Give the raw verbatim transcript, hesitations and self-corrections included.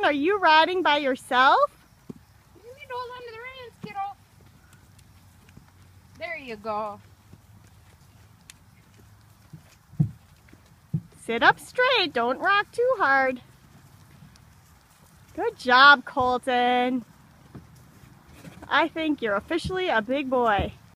are you riding by yourself? You need to hold on to the reins, kiddo. There you go. Sit up straight, don't rock too hard. Good job, Colton. I think you're officially a big boy.